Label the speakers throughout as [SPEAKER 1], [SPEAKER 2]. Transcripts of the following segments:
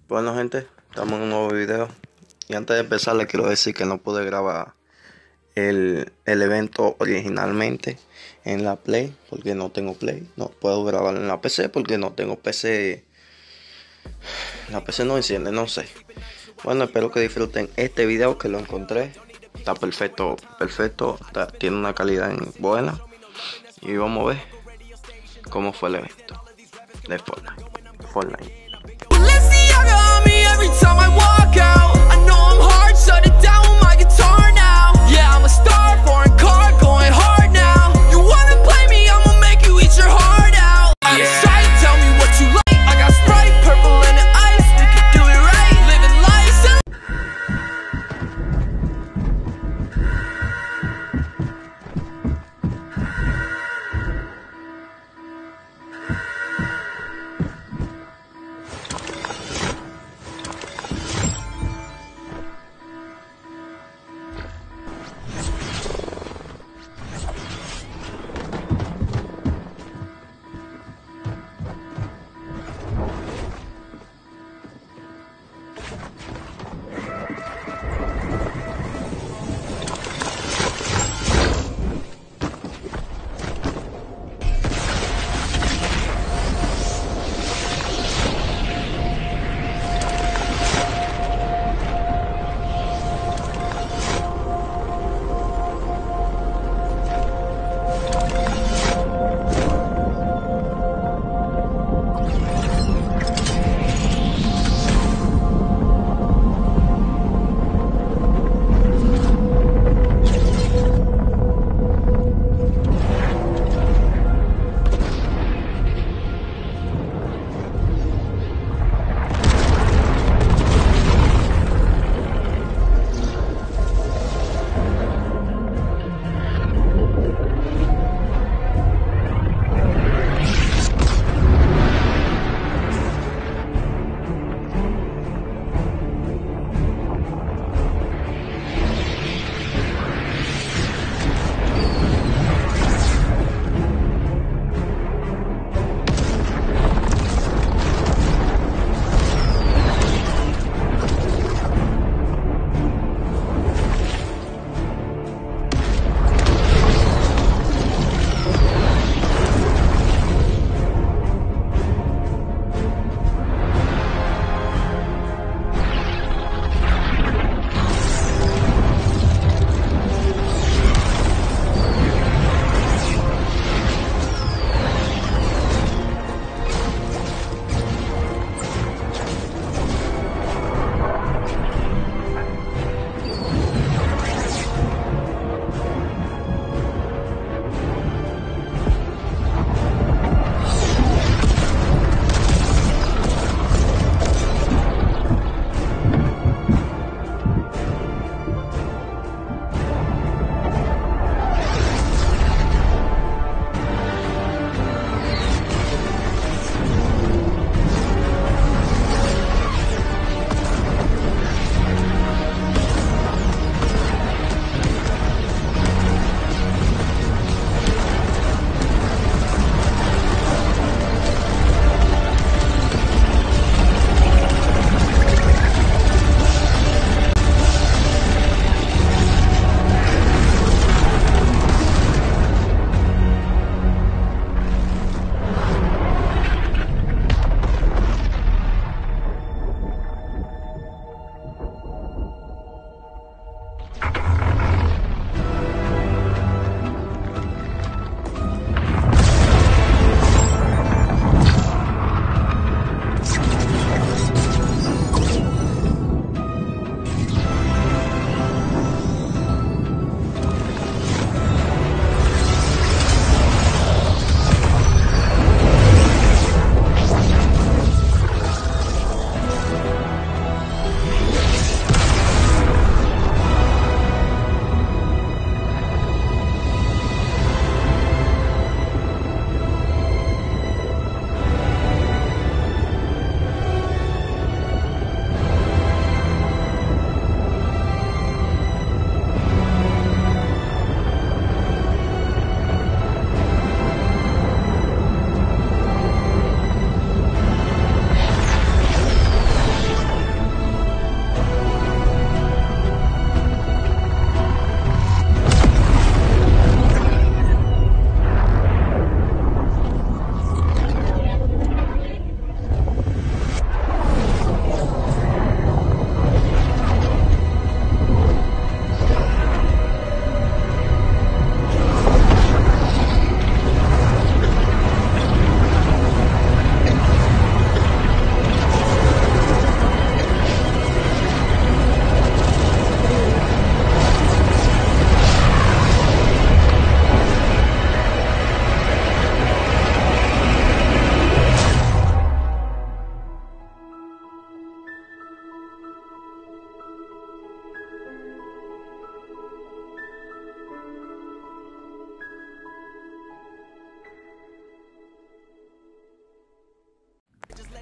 [SPEAKER 1] Bueno gente, estamos en un nuevo video y antes de empezar les quiero decir que no pude grabar el evento originalmente en la Play porque no tengo Play. No puedo grabar en la PC porque no tengo PC. La PC no enciende, no sé. Bueno, espero que disfruten este video que lo encontré. Está perfecto, tiene una calidad buena. Y vamos a ver cómo fue el evento de Fortnite.
[SPEAKER 2] Every time I walk out, I know I'm hard, shut it down with my guitar now. Yeah, I'm a star, foreign car, going hard now. You wanna play me, I'ma make you eat your heart out. Yeah. Try to tell me what you like. I got Sprite, purple and the ice. We can do it right, living life.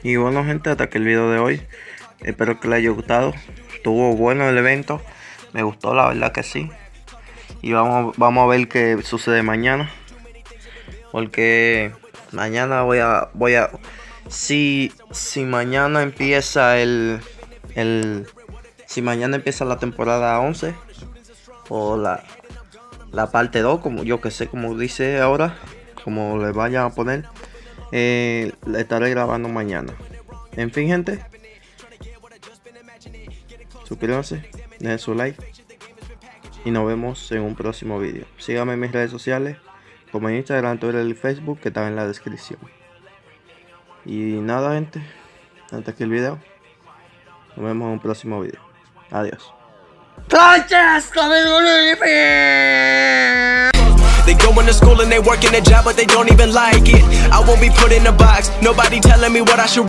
[SPEAKER 1] Y bueno, gente, hasta aquí el video de hoy. Espero que les haya gustado. Estuvo bueno el evento. Me gustó, la verdad que sí. Y vamos a ver qué sucede mañana. Porque mañana voy a si mañana empieza si mañana empieza la temporada 11 o la parte 2, como yo que sé, como dice ahora, como le vayan a poner, le estaré grabando mañana. En fin, gente, suscríbanse, dejen su like y nos vemos en un próximo video. Síganme en mis redes sociales, como en Instagram, Twitter y Facebook, que están en la descripción. Y nada, gente, hasta aquí el video. Nos vemos en un próximo video. Adiós.
[SPEAKER 3] They going to school and they working a job, but they don't even like it. I won't be put in a box. Nobody telling me what I should